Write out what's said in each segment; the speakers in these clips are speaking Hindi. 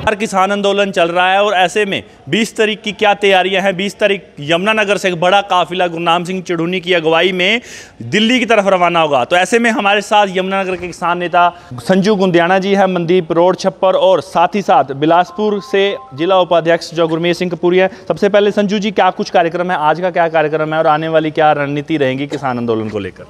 किसान आंदोलन चल रहा है और ऐसे में 20 तारीख की क्या तैयारियां हैं। 20 तारीख यमुनानगर से एक बड़ा काफिला गुरनाम सिंह चिड़ूनी की अगुवाई में दिल्ली की तरफ रवाना होगा। तो ऐसे में हमारे साथ यमुनानगर के किसान नेता संजू गुंदियाना जी हैं, मनदीप रोड छप्पर, और साथ ही साथ बिलासपुर से जिला उपाध्यक्ष जो गुरमीत सिंह कपूरी है। सबसे पहले संजू जी, क्या कुछ कार्यक्रम है, आज का क्या कार्यक्रम है और आने वाली क्या रणनीति रहेगी किसान आंदोलन को लेकर?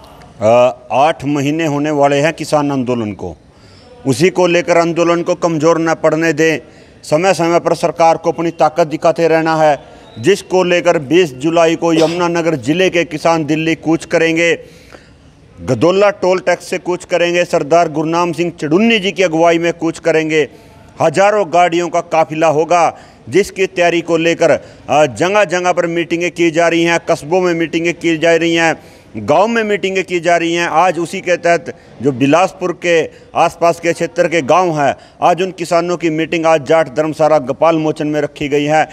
8 महीने होने वाले हैं किसान आंदोलन को, उसी को लेकर आंदोलन को कमज़ोर न पड़ने दें। समय समय पर सरकार को अपनी ताकत दिखाते रहना है, जिसको लेकर 20 जुलाई को यमुनानगर ज़िले के किसान दिल्ली कूच करेंगे। गदौला टोल टैक्स से कूच करेंगे, सरदार गुरनाम सिंह चिड़ूनी जी की अगुवाई में कूच करेंगे। हज़ारों गाड़ियों का काफिला होगा, जिसकी तैयारी को लेकर जगह जगह पर मीटिंगें की जा रही हैं, कस्बों में मीटिंगें की जा रही हैं, गांव में मीटिंगें की जा रही हैं। आज उसी के तहत जो बिलासपुर के आसपास के क्षेत्र के गांव हैं, आज उन किसानों की मीटिंग आज जाट धर्मशाला गोपाल मोचन में रखी गई है।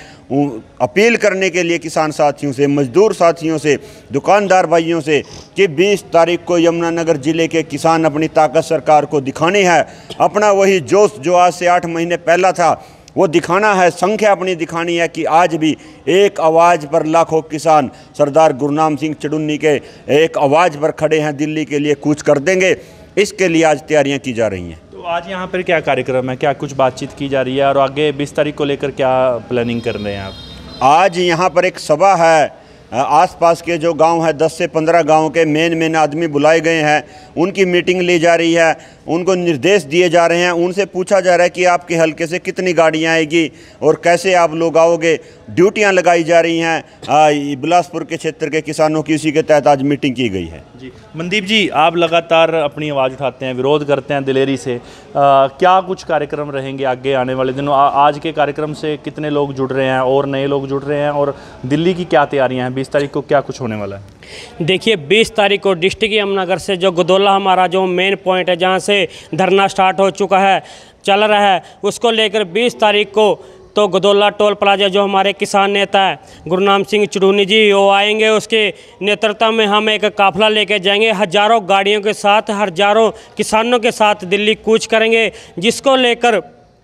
अपील करने के लिए किसान साथियों से, मजदूर साथियों से, दुकानदार भाइयों से कि 20 तारीख को यमुनानगर ज़िले के किसान अपनी ताकत सरकार को दिखानी है। अपना वही जोश जो आज से 8 महीने पहला था वो दिखाना है, संख्या अपनी दिखानी है कि आज भी एक आवाज़ पर लाखों किसान सरदार गुरनाम सिंह चिड़ूनी के एक आवाज़ पर खड़े हैं, दिल्ली के लिए कूच कर देंगे। इसके लिए आज तैयारियां की जा रही हैं। तो आज यहाँ पर क्या कार्यक्रम है, क्या कुछ बातचीत की जा रही है और आगे 20 तारीख को लेकर क्या प्लानिंग कर रहे हैं आप? आज यहाँ पर एक सभा है, आसपास के जो गांव है 10 से 15 गांव के मेन आदमी बुलाए गए हैं, उनकी मीटिंग ली जा रही है, उनको निर्देश दिए जा रहे हैं, उनसे पूछा जा रहा है कि आपके हलके से कितनी गाड़ियां आएगी और कैसे आप लोग आओगे। ड्यूटियां लगाई जा रही हैं बिलासपुर के क्षेत्र के किसानों की, उसी के तहत आज मीटिंग की गई है। जी मनदीप जी, आप लगातार अपनी आवाज़ उठाते हैं, विरोध करते हैं दिलेरी से, क्या कुछ कार्यक्रम रहेंगे आगे आने वाले दिनों? आज के कार्यक्रम से कितने लोग जुड़ रहे हैं और नए लोग जुड़ रहे हैं, और दिल्ली की क्या तैयारियां हैं? 20 तारीख को क्या कुछ होने वाला है? देखिए, 20 तारीख को डिस्ट्रिक्ट यमुनानगर से जो गदौला हमारा जो मेन पॉइंट है, जहां से धरना स्टार्ट हो चुका है, चल रहा है, उसको लेकर 20 तारीख को तो गदौला टोल प्लाजा जो हमारे किसान नेता है गुरनाम सिंह चिड़ूनी जी वो आएंगे। उसके नेतृत्व में हम एक काफिला लेकर जाएंगे, हज़ारों गाड़ियों के साथ, हज़ारों किसानों के साथ दिल्ली कूच करेंगे, जिसको लेकर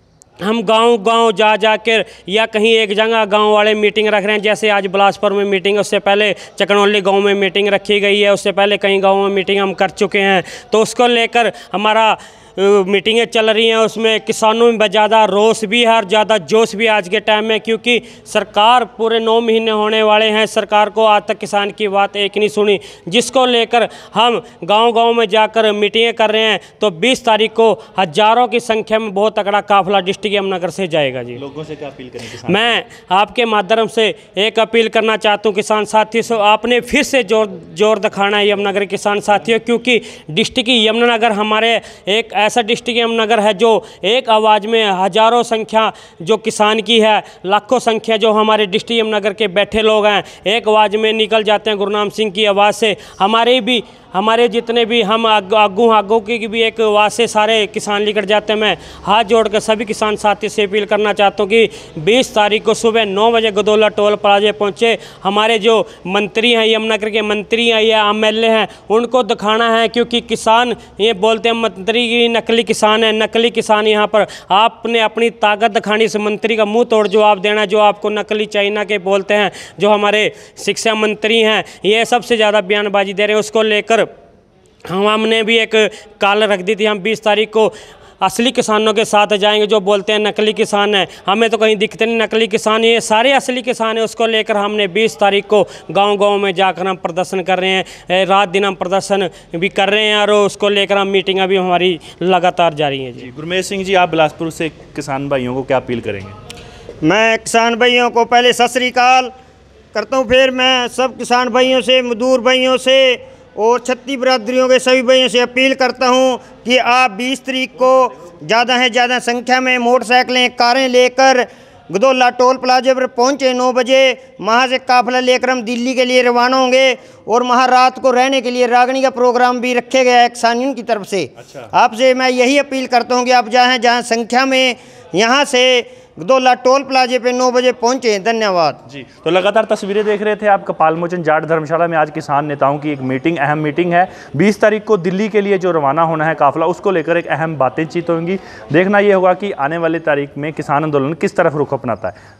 हम गांव जा जाकर या कहीं एक जगह गांव वाले मीटिंग रख रहे हैं। जैसे आज बिलासपुर में मीटिंग, उससे पहले चकनौली गांव में मीटिंग रखी गई है, उससे पहले कई गांवों में मीटिंग हम कर चुके हैं। तो उसको लेकर हमारा मीटिंगें चल रही हैं, उसमें किसानों में ज़्यादा रोष भी है और ज़्यादा जोश भी आज के टाइम में, क्योंकि सरकार पूरे 9 महीने होने वाले हैं, सरकार को आज तक किसान की बात एक नहीं सुनी, जिसको लेकर हम गांव में जाकर मीटिंगें कर रहे हैं। तो 20 तारीख को हज़ारों की संख्या में बहुत तगड़ा काफिला डिस्ट्रिक्ट यमुनानगर से जाएगा। जी, लोगों से क्या अपील करें? मैं आपके माध्यम से एक अपील करना चाहता हूँ किसान साथियों से, आपने फिर से जोर दिखाना है यमुनानगर किसान साथियों, क्योंकि डिस्ट्रिक्ट यमुनानगर हमारे एक ऐसा डिस्ट्रिक्ट यमुनानगर है जो एक आवाज़ में हज़ारों संख्या जो किसान की है, लाखों संख्या जो हमारे डिस्ट्रिक्ट यमुनानगर के बैठे लोग हैं, एक आवाज़ में निकल जाते हैं गुरनाम सिंह की आवाज़ से। हमारे जितने भी हम आगू की भी एक आवाज़ से सारे किसान लेकर जाते हैं। मैं हाथ जोड़कर सभी किसान साथी से अपील करना चाहता हूँ कि 20 तारीख को सुबह 9 बजे गदौला टोल प्लाजे पहुँचे। हमारे जो मंत्री हैं, यमुनानगर के मंत्री हैं या MLA हैं, उनको दिखाना है, क्योंकि किसान ये बोलते हैं मंत्री की नकली किसान है, नकली किसान। यहाँ पर आपने अपनी ताकत दिखानी, इस मंत्री का मुँह तोड़ जवाब देना जो आपको नकली चाइना के बोलते हैं। जो हमारे शिक्षा मंत्री हैं, ये सबसे ज़्यादा बयानबाजी दे रहे हैं। उसको लेकर हमने भी एक कॉल रख दी थी, हम 20 तारीख को असली किसानों के साथ जाएंगे। जो बोलते हैं नकली किसान है, हमें तो कहीं दिखते नहीं नकली किसान, ये सारे असली किसान हैं। उसको लेकर हमने 20 तारीख को गांव में जाकर हम प्रदर्शन कर रहे हैं, रात दिन हम प्रदर्शन भी कर रहे हैं, और उसको लेकर हम मीटिंगें भी हमारी लगातार जारी हैं। जी, गुरमीत सिंह जी, आप बिलासपुर से किसान भाइयों को क्या अपील करेंगे? मैं किसान भाइयों को पहले सत श्री अकाल करता हूँ, फिर मैं सब किसान भाइयों से, मजदूर भाइयों से और छत्ती बिरादरियों के सभी भाइयों से अपील करता हूं कि आप 20 तारीख को ज़्यादा से ज़्यादा संख्या में मोटरसाइकिलें, कारें लेकर गदौला टोल प्लाजे पर पहुंचे 9 बजे। वहाँ से काफिला लेकर हम दिल्ली के लिए रवाना होंगे, और वहाँ रात को रहने के लिए रागनी का प्रोग्राम भी रखे गया है किसानियों की तरफ से। अच्छा। आपसे मैं यही अपील करता हूँ कि आप जहाँ संख्या में यहाँ से गदोला टोल प्लाजे पे 9 बजे पहुंचे। धन्यवाद जी। तो लगातार तस्वीरें देख रहे थे आप कपालमोचन जाट धर्मशाला में आज किसान नेताओं की एक मीटिंग, अहम मीटिंग है। 20 तारीख को दिल्ली के लिए जो रवाना होना है काफिला, उसको लेकर एक अहम बातचीत होंगी। देखना ये होगा कि आने वाली तारीख में किसान आंदोलन किस तरफ रुख अपनाता है।